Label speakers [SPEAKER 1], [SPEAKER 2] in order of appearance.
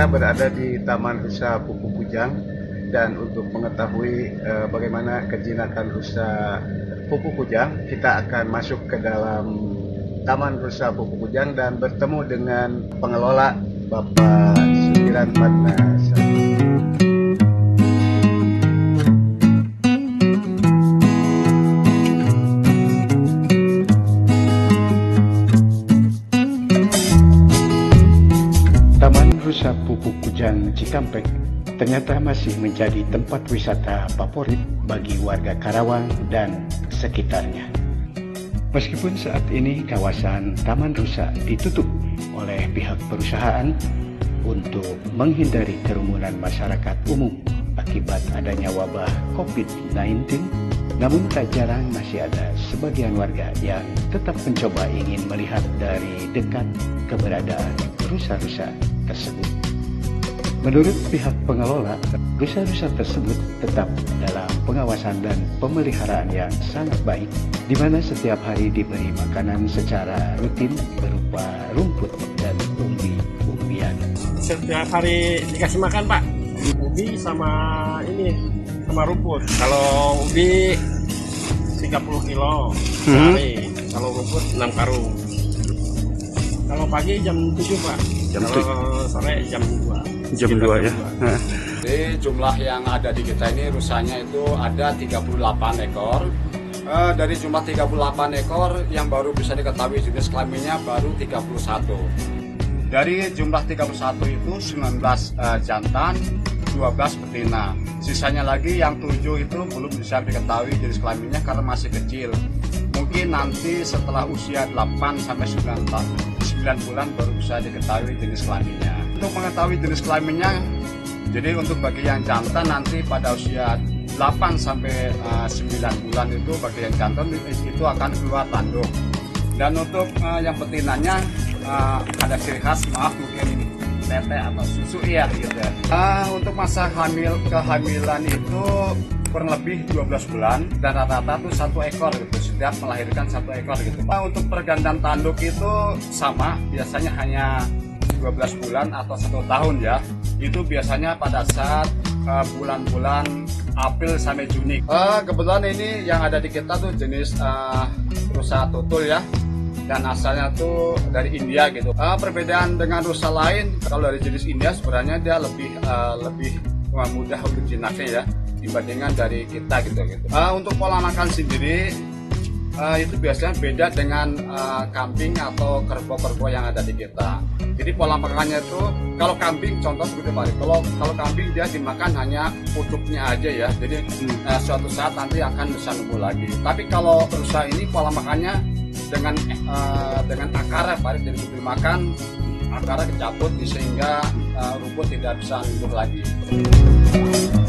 [SPEAKER 1] Saya berada di Taman Rusa Pupu Kujang, dan untuk mengetahui bagaimana kejinakan rusa Pupu Kujang, kita akan masuk ke dalam Taman Rusa Pupu Kujang dan bertemu dengan pengelola, Bapak Sumiran Padna. Taman Rusa Pupu Kujang Cikampek ternyata masih menjadi tempat wisata favorit bagi warga Karawang dan sekitarnya. Meskipun saat ini kawasan Taman Rusa ditutup oleh pihak perusahaan untuk menghindari kerumunan masyarakat umum akibat adanya wabah COVID-19, namun tak jarang masih ada sebagian warga yang tetap mencoba ingin melihat dari dekat keberadaan rusa-rusa tersebut. Menurut pihak pengelola, rusa-rusa tersebut tetap dalam pengawasan dan pemeliharaan yang sangat baik, di mana setiap hari diberi makanan secara rutin berupa rumput dan umbi-umbian.
[SPEAKER 2] Setiap hari dikasih makan, Pak, ubi sama rumput. Kalau ubi 30 kilo sehari, kalau rumput 6 karung. Kalau pagi jam 7, Pak. Kalau sore jam 2.
[SPEAKER 1] Jam 2 ya.
[SPEAKER 3] Jadi jumlah yang ada di kita ini rusanya itu ada 38 ekor. Dari jumlah 38 ekor yang baru bisa diketahui jenis kelaminnya baru 31. Dari jumlah 31 itu 19 jantan, 12 betina. Sisanya lagi yang 7 itu belum bisa diketahui jenis kelaminnya karena masih kecil. Mungkin nanti setelah usia 8 sampai 9 bulan baru bisa diketahui jenis kelaminnya. Untuk mengetahui jenis kelaminnya, jadi untuk bagi yang jantan nanti pada usia 8 sampai 9 bulan itu bagi yang jantan itu akan keluar tanduk. Dan untuk yang betinanya ada ciri khas, maaf mungkin tete atau susu ya gitu. Untuk masa kehamilan itu kurang lebih 12 bulan dan rata-rata tuh 1 ekor gitu, setiap melahirkan 1 ekor gitu. Untuk pergantian tanduk itu sama, biasanya hanya 12 bulan atau 1 tahun ya. Itu biasanya pada saat bulan-bulan April sampai Juni. Kebetulan ini yang ada di kita tuh jenis rusa tutul ya, dan asalnya tuh dari India gitu. Perbedaan dengan rusa lain, kalau dari jenis India sebenarnya dia lebih mudah untuk jinaknya ya dibandingkan dari kita gitu. Untuk pola makan sendiri itu biasanya beda dengan kambing atau kerbau-kerbau yang ada di kita. Jadi pola makannya itu kalau kambing contoh seperti Pak, kalau kambing dia dimakan hanya pucuknya aja ya. Jadi suatu saat nanti akan bisa nemu lagi. Tapi kalau rusa ini pola makannya dengan akar Pak, jadi dimakan akarnya kecabut sehingga rumput tidak bisa numbuh lagi.